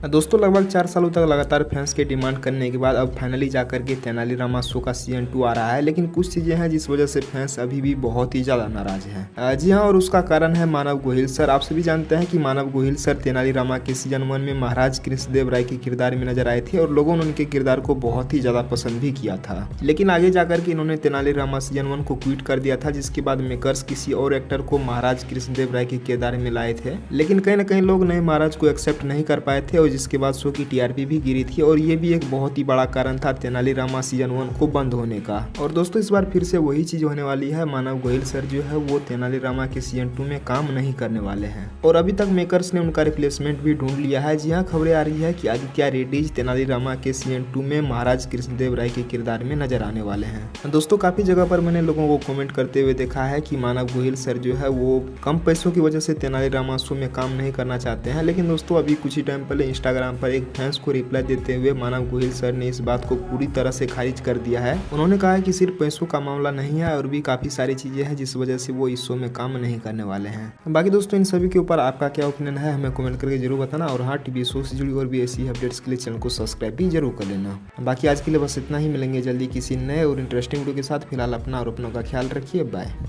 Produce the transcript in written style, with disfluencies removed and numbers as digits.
दोस्तों लगभग 4 सालों तक लगातार फैंस के डिमांड करने के बाद अब फाइनली जाकर के तेनालीरामा शो का सीजन 2 आ रहा है, लेकिन कुछ चीज़ें हैं जिस वजह से फैंस अभी भी बहुत ही ज़्यादा नाराज हैं। जी हाँ, और उसका कारण है मानव गोहिल सर। आप सभी जानते हैं कि मानव गोहिल सर तेनालीरामा के सीजन 1 में महाराज कृष्णदेव राय के किरदार में नजर आए थे और लोगों ने उनके किरदार को बहुत ही ज़्यादा पसंद भी किया था। लेकिन आगे जाकर के इन्होंने तेनालीरामा सीजन 1 को क्विट कर दिया था, जिसके बाद मेकर्स किसी और एक्टर को महाराज कृष्णदेव राय के किरदार में लाए थे। लेकिन कहीं ना कहीं लोग नए महाराज को एक्सेप्ट नहीं कर पाए थे और जिसके बाद शो की टीआरपी भी गिरी थी और ये भी एक बहुत ही बड़ा कारण था तेनालीरामा सीजन 1 को बंद होने का। और दोस्तों इस बार फिर से वही चीज होने वाली है। मानव गोहिल सर जो है वो तेनालीरामा के सीजन 2 में काम नहीं करने वाले हैं और अभी तक मेकर्स ने उनका रिप्लेसमेंट भी ढूंढ लिया है। जी हाँ, खबरें आ रही है कि आदित्य रेड्डी तेनालीरामा के सीजन 2 में महाराज कृष्णदेव राय के किरदार में नजर आने वाले हैं। दोस्तों काफी जगह पर मैंने लोगों को कमेंट करते हुए देखा है कि मानव गोहिल सर जो है वो कम पैसों की वजह से तेनालीरामा शो में काम नहीं करना चाहते हैं। लेकिन दोस्तों अभी कुछ ही टाइम पहले इंस्टाग्राम पर एक फैंस को रिप्लाई देते हुए मानव गोहिल सर ने इस बात को पूरी तरह से खारिज कर दिया है। उन्होंने कहा है कि सिर्फ पैसों का मामला नहीं है और भी काफी सारी चीजें हैं जिस वजह से वो इस शो में काम नहीं करने वाले हैं। बाकी दोस्तों इन सभी के ऊपर आपका क्या ओपिनियन है हमें कमेंट करके जरूर बताना और हाँ, टीवी शो से जुड़ी और भी ऐसी अपडेट्स के लिए चैनल को सब्सक्राइब भी जरूर कर लेना। बाकी आज के लिए बस इतना ही, मिलेंगे जल्दी किसी नए और इंटरेस्टिंग वीडियो के साथ। फिलहाल अपना और अपनों का ख्याल रखिए। बाय।